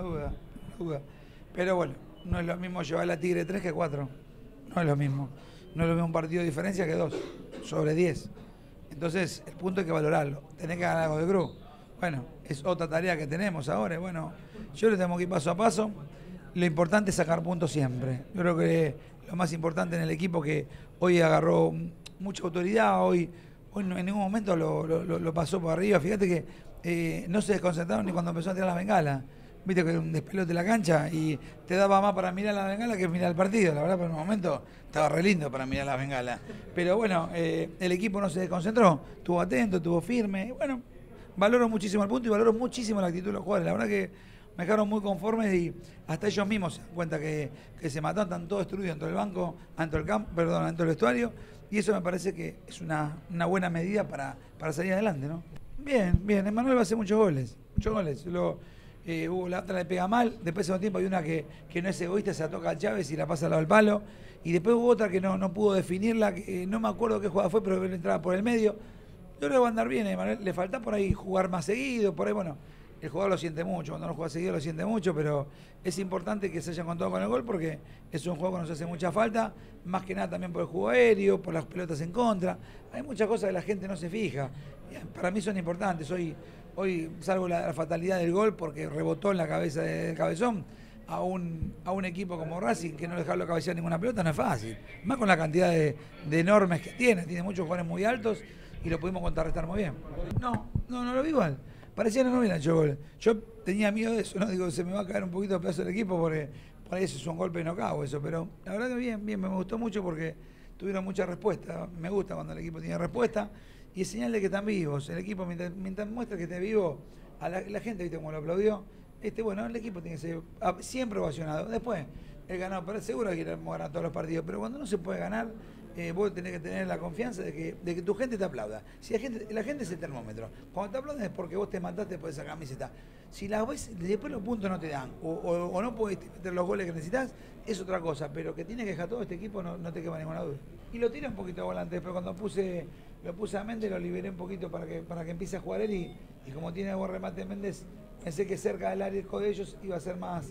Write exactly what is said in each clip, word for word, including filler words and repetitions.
duda, una duda. Pero bueno, no es lo mismo llevar la Tigre tres que cuatro. No es lo mismo. No es lo mismo un partido de diferencia que dos, sobre diez. Entonces, el punto hay que valorarlo. Tenés que ganar algo de Cruz. Bueno, es otra tarea que tenemos ahora. Bueno, yo le tengo que ir paso a paso. Lo importante es sacar puntos siempre. Yo creo que lo más importante en el equipo que hoy agarró mucha autoridad, hoy, hoy en ningún momento lo, lo, lo pasó por arriba. Fíjate que eh, no se desconcentraron ni cuando empezó a tirar las bengalas. Viste que un despelote de la cancha y te daba más para mirar la bengala que mirar el partido. La verdad, por el momento estaba re lindo para mirar las bengalas. Pero bueno, eh, el equipo no se desconcentró, estuvo atento, estuvo firme. Y bueno, valoro muchísimo el punto y valoro muchísimo la actitud de los jugadores. La verdad que me dejaron muy conformes y hasta ellos mismos se dan cuenta que, que se mataron, están todos destruidos dentro del banco, dentro del campo, perdón, dentro del vestuario. Y eso me parece que es una, una buena medida para, para salir adelante, ¿no? Bien, bien, Emmanuel va a hacer muchos goles, muchos goles. Lo, Eh, hubo la otra le pega mal, después de un tiempo hay una que, que no es egoísta, se la toca a Chávez y la pasa al lado del palo, y después hubo otra que no, no pudo definirla, que no me acuerdo qué jugada fue, pero entraba por el medio. Yo creo que va a andar bien, eh, le falta por ahí jugar más seguido, por ahí, bueno, el jugador lo siente mucho, cuando no juega seguido lo siente mucho, pero es importante que se haya contado con el gol porque es un juego que nos hace mucha falta, más que nada también por el juego aéreo, por las pelotas en contra, hay muchas cosas que la gente no se fija, para mí son importantes. Hoy Hoy, salvo la, la fatalidad del gol, porque rebotó en la cabeza del Cabezón, a un, a un equipo como Racing, que no dejarlo cabecear ninguna pelota, no es fácil. Más con la cantidad de, de enormes que tiene. Tiene muchos jugadores muy altos y lo pudimos contrarrestar muy bien. No, no, no lo vi igual. Parecía que no hubieran hecho gol. Yo tenía miedo de eso, ¿no? Digo, se me va a caer un poquito de pedazo del equipo porque por ahí eso es un golpe y no cago eso. Pero la verdad que bien, bien, me gustó mucho porque tuvieron mucha respuesta. Me gusta cuando el equipo tiene respuesta. Y es señal de que están vivos. El equipo, mientras, mientras muestra que esté vivo, a la, la gente, viste cómo lo aplaudió. Este, bueno, el equipo tiene que ser siempre ovacionado. Después, el ganado, pero seguro que queremos ganar todos los partidos. Pero cuando no se puede ganar, eh, vos tenés que tener la confianza de que, de que tu gente te aplauda. Si la gente, la gente es el termómetro. Cuando te aplauden es porque vos te mataste por esa camiseta. Si las ves, después los puntos no te dan, o, o, o no podés meter los goles que necesitas, es otra cosa. Pero que tiene que dejar todo este equipo, no, no te queda ninguna duda. Y lo tiré un poquito a volante, pero cuando puse... Lo puse a Méndez, lo liberé un poquito para que para que empiece a jugar él y, y como tiene buen remate Méndez, pensé que cerca del arco de ellos iba a ser más,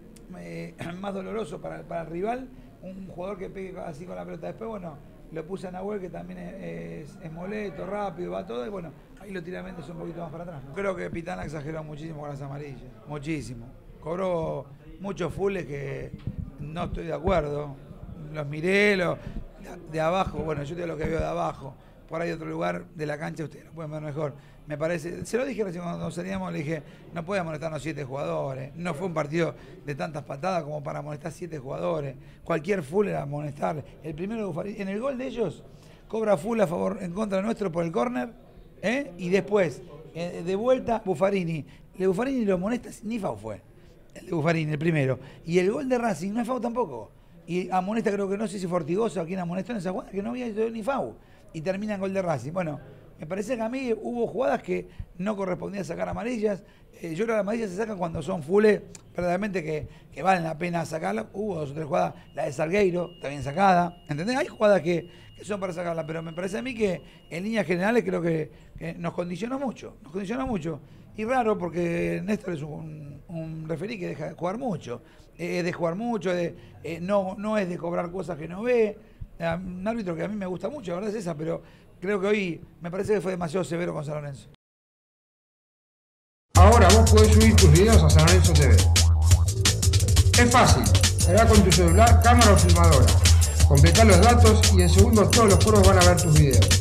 eh, más doloroso para, para el rival, un jugador que pegue así con la pelota. Después, bueno, lo puse a Nahuel, que también es, es, es molesto, rápido, va todo, y bueno, ahí lo tiré a Méndez un poquito más para atrás. Creo que Pitana exageró muchísimo con las amarillas, muchísimo. Cobró muchos fulles que no estoy de acuerdo, los miré, los, de, de abajo, bueno, yo te digo lo que veo de abajo. Por ahí otro lugar de la cancha ustedes lo pueden ver mejor. Me parece, se lo dije recién cuando salíamos, le dije, no puede amonestarnos siete jugadores. No fue un partido de tantas patadas como para amonestar siete jugadores. Cualquier full era amonestar. El primero de Buffarini, en el gol de ellos, cobra full a favor, en contra nuestro por el córner, ¿eh? Y después, eh, de vuelta, Buffarini. El Buffarini lo amonesta, ni foul fue. El de Buffarini, el primero. Y el gol de Racing no es foul tampoco. Y amonesta, creo que no sé si fue Ortigosa o quién amonestó en esa jugada, que no había hecho ni foul. Y termina en gol de Racing. Bueno, me parece que a mí hubo jugadas que no correspondía sacar amarillas. Eh, yo creo que las amarillas se sacan cuando son fulles, verdaderamente que, que valen la pena sacarlas. Hubo dos o tres jugadas, la de Salgueiro, también sacada. ¿Entendés? Hay jugadas que, que son para sacarlas, pero me parece a mí que en líneas generales creo que, que nos condicionó mucho. Nos condicionó mucho. Y raro porque Néstor es un, un referí que deja de jugar mucho. Eh, es de jugar mucho, de, eh, no, no es de cobrar cosas que no ve. Un árbitro que a mí me gusta mucho, la verdad es esa, pero creo que hoy me parece que fue demasiado severo con San Lorenzo. Ahora vos podés subir tus videos a San Lorenzo T V. Es fácil, carga con tu celular, cámara o filmadora. Completá los datos y en segundos todos los foros van a ver tus videos.